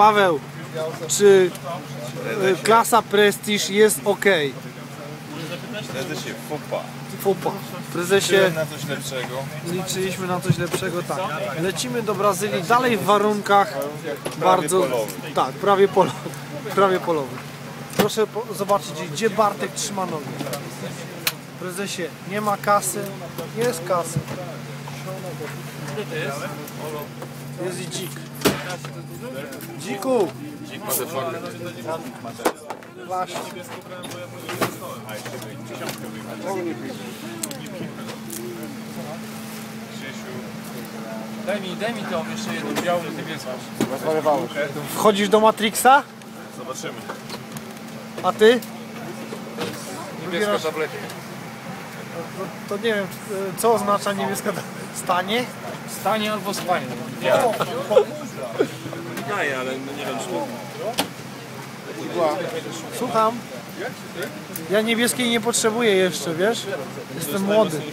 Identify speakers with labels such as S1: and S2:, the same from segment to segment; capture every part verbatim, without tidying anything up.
S1: Paweł, czy y, klasa Prestige jest ok?
S2: Prezesie, fopa.
S1: Fopa. Prezesie,
S2: Liczyłem na coś lepszego.
S1: liczyliśmy na coś lepszego, tak. Lecimy do Brazylii, dalej w warunkach bardzo...
S2: polowych.
S1: Tak, prawie polowych. Prawie polowych. Proszę po zobaczyć, gdzie Bartek trzyma nogi. Prezesie, nie ma kasy, jest kasy. Jest i dzik. Dziku!
S2: Dzik motherfucker.
S1: Właśnie.
S3: Daj mi, daj mi tą jeszcze jedną białą niebieską.
S1: Wchodzisz do Matrixa?
S2: Zobaczymy.
S1: A ty?
S3: Niebieska tabletka.
S1: To, to nie wiem, co oznacza niebieska stanie?
S3: Stanie albo spanie.
S2: Daję, ale nie wiem czy...
S1: Słucham. Ja niebieskiej nie potrzebuję jeszcze, wiesz? Jestem młody.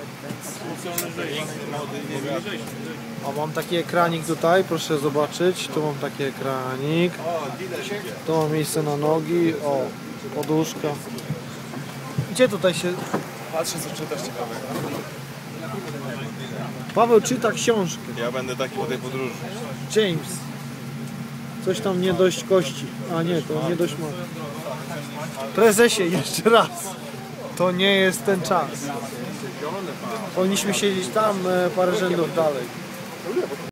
S1: O, mam taki ekranik tutaj, proszę zobaczyć. Tu mam taki ekranik. Tu mam miejsce na nogi. O, poduszka. Gdzie tutaj się...
S2: Patrzę co czytasz ciekawego.
S1: Paweł czyta książkę.
S2: Ja będę taki po tej podróży.
S1: James. Coś tam nie dość kości. A nie, to nie dość ma. Prezesie, jeszcze raz. To nie jest ten czas. Powinniśmy siedzieć tam e, parę rzędów dalej.